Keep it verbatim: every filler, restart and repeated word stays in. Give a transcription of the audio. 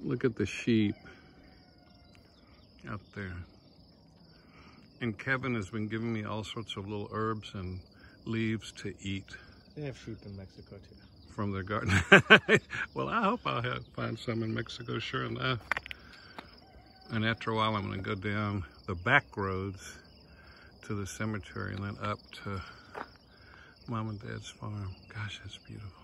Look at the sheep out there. And Kevin has been giving me all sorts of little herbs and leaves to eat. They have sheep in Mexico too. From their garden. Well, I hope I'll have, find some in Mexico, sure enough. And after a while, I'm going to go down the back roads to the cemetery and then up to Mom and Dad's farm. Gosh, that's beautiful.